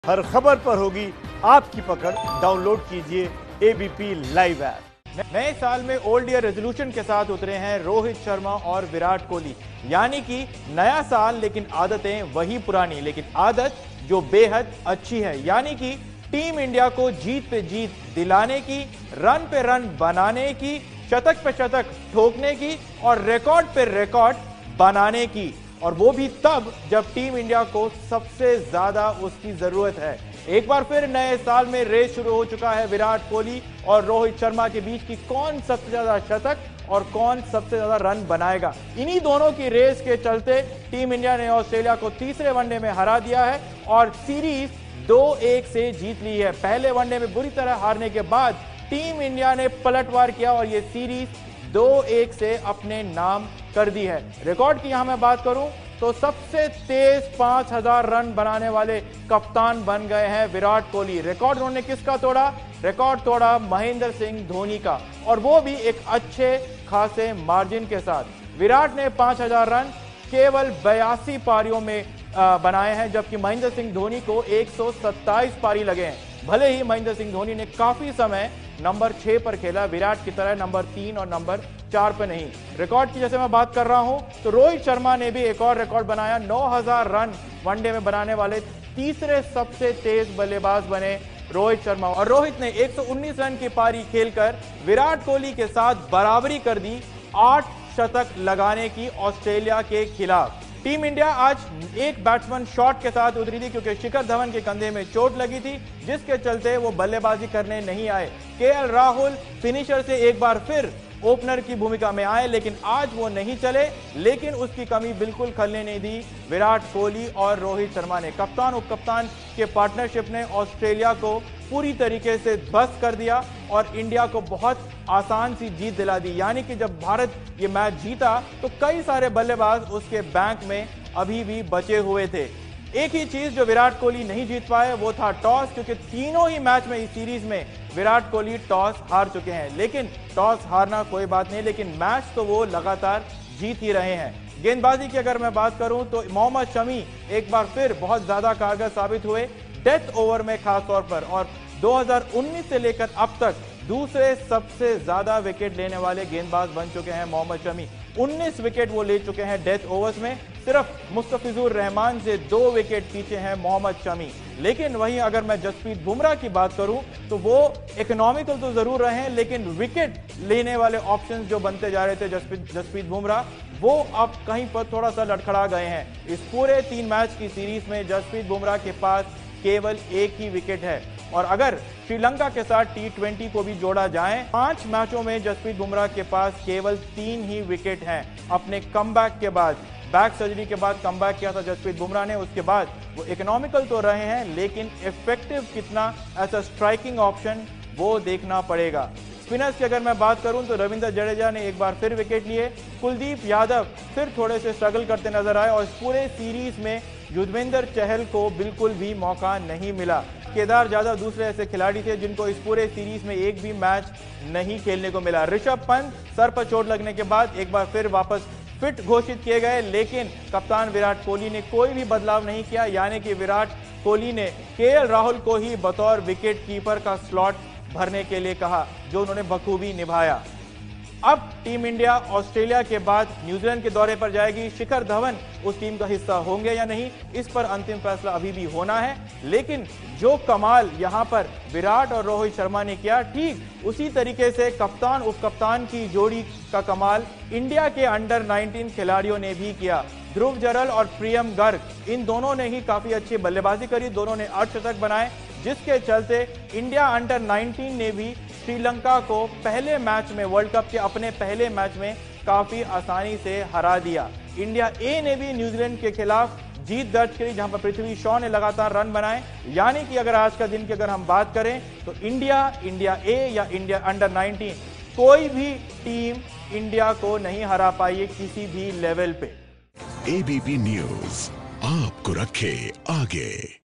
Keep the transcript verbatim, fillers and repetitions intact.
हर खबर पर होगी आपकी पकड़। डाउनलोड कीजिए एबीपी लाइव ऐप। नए साल में ओल्ड ईयर रेजोल्यूशन के साथ उतरे हैं रोहित शर्मा और विराट कोहली। यानी कि नया साल लेकिन आदतें वही पुरानी, लेकिन आदत जो बेहद अच्छी है। यानी कि टीम इंडिया को जीत पे जीत दिलाने की, रन पे रन बनाने की, शतक पे शतक ठोकने की और रिकॉर्ड पे रिकॉर्ड बनाने की, और वो भी तब जब टीम इंडिया को सबसे ज्यादा उसकी जरूरत है। एक बार फिर नए साल में रेस शुरू हो चुका है विराट कोहली और रोहित शर्मा के बीच की कौन सबसे ज्यादा शतक और कौन सबसे ज्यादा रन बनाएगा। इन्हीं दोनों की रेस के चलते टीम इंडिया ने ऑस्ट्रेलिया को तीसरे वनडे में हरा दिया है और सीरीज दो एक से जीत ली है। पहले वनडे में बुरी तरह हारने के बाद टीम इंडिया ने पलटवार किया और यह सीरीज दो एक से अपने नाम कर दी है। रिकॉर्ड की यहां मैं बात करूं तो सबसे तेज पांच हजार रन बनाने वाले कप्तान बन गए हैं विराट कोहली। रिकॉर्ड उन्होंने किसका तोड़ा? रिकॉर्ड तोड़ा महेंद्र सिंह धोनी का, और वो भी एक अच्छे खासे मार्जिन के साथ। विराट ने पांच हजार रन केवल बयासी पारियों में बनाए हैं, जबकि महेंद्र सिंह धोनी को एक सौ सत्ताईस पारी लगे हैं। भले ही महेंद्र सिंह धोनी ने काफी समय नंबर छह पर खेला, विराट की तरह नंबर तीन और नंबर चार पर नहीं। रिकॉर्ड की जैसे मैं बात कर रहा हूं तो रोहित शर्मा ने भी एक और रिकॉर्ड बनाया। नौ हजार रन वनडे में बनाने वाले तीसरे सबसे तेज बल्लेबाज बने रोहित शर्मा, और रोहित ने एक सौ उन्नीस रन की पारी खेलकर विराट कोहली के साथ बराबरी कर दी आठ शतक लगाने की ऑस्ट्रेलिया के खिलाफ। टीम इंडिया आज एक बैट्समैन शॉट के साथ उतरी थी क्योंकि शिखर धवन के कंधे में चोट लगी थी, जिसके चलते वो बल्लेबाजी करने नहीं आए। केएल राहुल फिनिशर से एक बार फिर ओपनर की भूमिका में आए, लेकिन आज वो नहीं चले। लेकिन उसकी कमी बिल्कुल खलने नहीं दी विराट कोहली और रोहित शर्मा ने। कप्तान उप कप्तान के पार्टनरशिप ने ऑस्ट्रेलिया को पूरी तरीके से ध्वस्त कर दिया और इंडिया को बहुत आसान सी जीत दिला दी। यानी कि जब भारत ये मैच जीता तो कई सारे बल्लेबाज उसके बैंक में अभी भी बचे हुए थे। एक ही चीज जो विराट कोहली नहीं जीत पाए वो था टॉस, क्योंकि तीनों ही मैच में इस सीरीज में विराट कोहली टॉस हार चुके हैं। लेकिन टॉस हारना कोई बात नहीं, लेकिन मैच तो वो लगातार जीत ही रहे हैं। गेंदबाजी की अगर मैं बात करूं तो मोहम्मद शमी एक बार फिर बहुत ज्यादा कारगर साबित हुए डेथ ओवर में खास तौर पर, और दो हज़ार उन्नीस से लेकर अब तक दूसरे सबसे ज्यादा विकेट लेने वाले गेंदबाज बन चुके हैं मोहम्मद शमी। उन्नीस विकेट वो ले चुके हैं डेथ ओवर्स में। सिर्फ मुस्तफिजुर रहमान से दो विकेट पीछे हैं मोहम्मद शमी। लेकिन वहीं अगर मैं जसप्रीत बुमराह की बात करूं तो वो इकोनॉमिकल तो जरूर रहे हैं, लेकिन विकेट लेने वाले ऑप्शंस जो बनते जा रहे थे जसप्रीत जसप्रीत बुमराह, वो अब कहीं पर थोड़ा सा लड़खड़ा गए हैं। इस पूरे तीन मैच की सीरीज में जसप्रीत बुमराह के पास केवल एक ही विकेट है, और अगर श्रीलंका के साथ टी ट्वेंटी को भी जोड़ा जाए, पांच मैचों में जसप्रीत बुमराह के पास केवल तीन ही विकेट हैं। अपने कमबैक के बाद, बैक सर्जरी के बाद कमबैक किया था जसप्रीत बुमराह ने, उसके बाद वो इकोनॉमिकल तो रहे हैं, लेकिन इफेक्टिव कितना एज अ स्ट्राइकिंग ऑप्शन वो देखना पड़ेगा। स्पिनर्स की अगर मैं बात करूं तो रविंद्र जडेजा ने एक बार फिर विकेट लिए, कुलदीप यादव फिर थोड़े से स्ट्रगल करते नजर आए, और इस पूरे सीरीज में युजवेंद्र चहल को बिल्कुल भी मौका नहीं मिला। केदार जाधव दूसरे ऐसे खिलाड़ी थे जिनको इस पूरे सीरीज में एक भी मैच नहीं खेलने को मिला। ऋषभ पंत सर पर चोट लगने के बाद एक बार फिर वापस फिट घोषित किए गए, लेकिन कप्तान विराट कोहली ने कोई भी बदलाव नहीं किया। यानी कि विराट कोहली ने केएल राहुल को ही बतौर विकेट कीपर का स्लॉट भरने के लिए कहा, जो उन्होंने बखूबी निभाया। अब टीम इंडिया ऑस्ट्रेलिया के बाद न्यूजीलैंड के दौरे पर जाएगी। शिखर धवन उस टीम का हिस्सा होंगे या नहीं, इस पर अंतिम फैसला अभी भी होना है। लेकिन जो कमाल यहां पर विराट और रोहित शर्मा ने किया, ठीक उसी तरीके से कप्तान उप कप्तान की जोड़ी का कमाल इंडिया के अंडर नाइनटीन खिलाड़ियों ने भी किया। ध्रुव जरल और प्रियम गर्ग, इन दोनों ने ही काफी अच्छी बल्लेबाजी करी, दोनों ने अर्धशतक बनाए, जिसके चलते इंडिया अंडर नाइनटीन ने भी श्रीलंका को पहले मैच में, वर्ल्ड कप के अपने पहले मैच में काफी आसानी से हरा दिया। इंडिया ए ने भी न्यूजीलैंड के खिलाफ जीत दर्ज करी, जहां पर पृथ्वी शॉ ने लगातार रन बनाए। यानी कि अगर आज का दिन की अगर हम बात करें तो इंडिया, इंडिया ए या इंडिया अंडर नाइनटीन, कोई भी टीम इंडिया को नहीं हरा पाई है किसी भी लेवल पे। एबीपी न्यूज आपको रखे आगे।